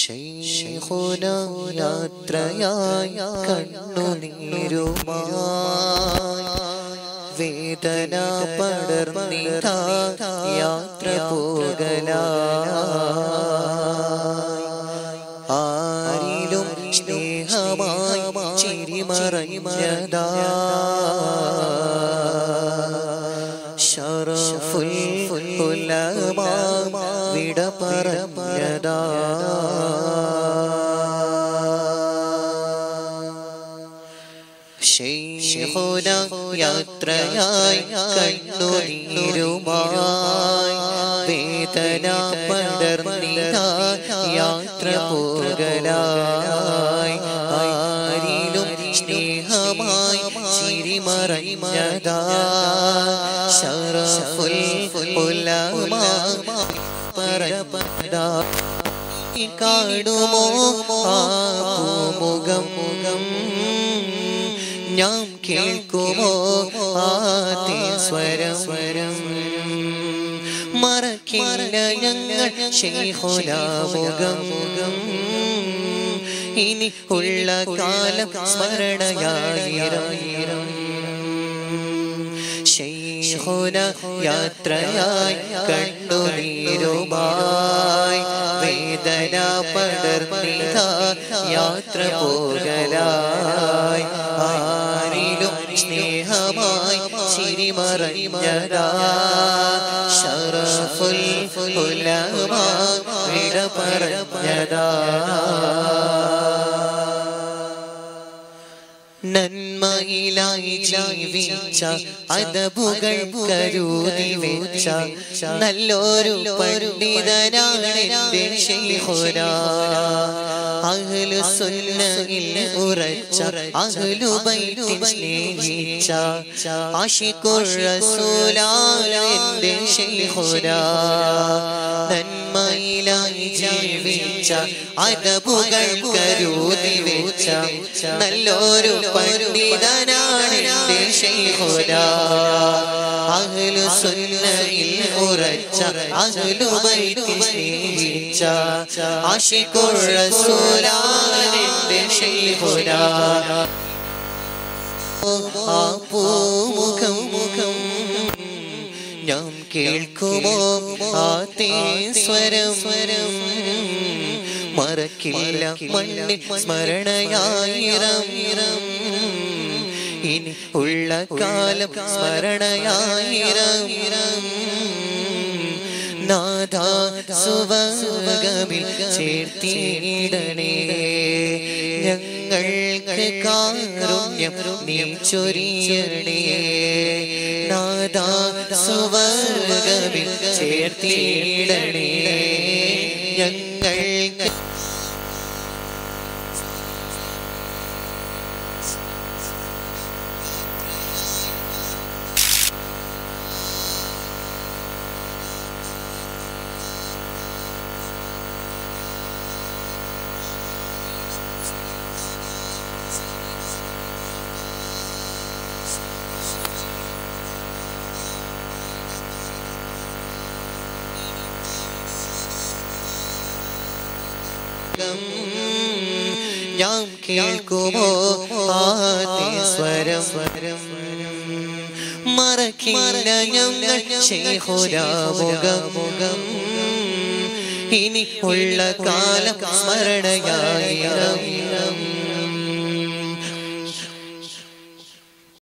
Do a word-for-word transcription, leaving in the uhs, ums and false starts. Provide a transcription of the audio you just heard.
ശൈഖുന യാത്രയായി കണ്ണുനീരുമായി വേദന പടർന്നിതാ യാത്ര പോകലായി ആരിലും സ്നേഹമായി ചിരിമറഞ്ഞതാ ശറഫുൽ ഉലമാ വിട പറഞ്ഞതാ ശൈഖുന യാത്രയായി കണ്ണുനീരുമായി വേദന പടർന്നിതാ യാത്ര പോകലായി ആരിലും സ്നേഹമായി ചിരിമറഞ്ഞതാ ശറഫുൽ ഉലമാ പറഞ്ഞതാ കാണുമോ ആ പൂമുഖം മുഖം ഞാൻ കേൾക്കുമോ ആദ്യ സ്വരം സ്വരം മറക്കില്ല ഞങ്ങൾ ശൈഖുന മുഖം മുഖം ഇനി ഉള്ള കാലം സ്മരണയായിരം ശൈഖുന യാത്രയായി കണ്ണുനീരുമായി വേദന പടർന്നിതാ യാത്ര പോകലായി ആരിലും സ്നേഹമായി ചിരിമറഞ്ഞതാ ശറഫുൽ ഉലമാ വിട പറഞ്ഞതാ നന്മയിലായി ജീവിച്ച അദബുകൾ കരുതി വെച്ച നല്ലൊരു പണ്ഡിതനാണ് എൻ്റെ ശൈഖുന അഹ്ലു സുന്നയിൽ ഉറച്ച അഹ്ലു ബൈത്തിൻ സ്നേഹിച്ച ആശിഖുർ റസൂലാണ് എൻ്റെ ശൈഖുന നന്മയിലായി ജീവിച്ച അദബുകൾ കരുതി വെച്ച നല്ലൊരു പണ്ഡിതനാണ് എൻ്റെ ശൈഖുന അഹ്ലു സുന്നയിൽ ഉറച്ച അഹ്ലു ബൈത്തിൻ സ്നേഹിച്ച ആശിഖുർ റസൂലാണ് എൻ്റെ ശൈഖുന ആ പൂമുഖം മുഖം ഞാൻ കേൾക്കുമോ ആദ്യ സ്വരം സ്വരം മറക്കില്ല മണ്ണിൽ സ്മരണയായിരം ഇനി ഉള്ള കാലം സ്മരണയായിരം നാഥാ സുവർഗമിൽ ചേർത്തിടണേ ഞങ്ങൾക്ക് കാരുണ്യം നീ ചൊരിയണേ നാഥാ സുവർഗമിൽ ചേർത്തിടണേ ഞങ്ങൾക്ക് ഞാൻ കേൾക്കുമോ ആദ്യ സ്വരം സ്വരം മറക്കില്ല ഞങ്ങൾ ശൈഖുന മുഖം മുഖം ഇനി ഉള്ള കാലം സ്മരണയായിരം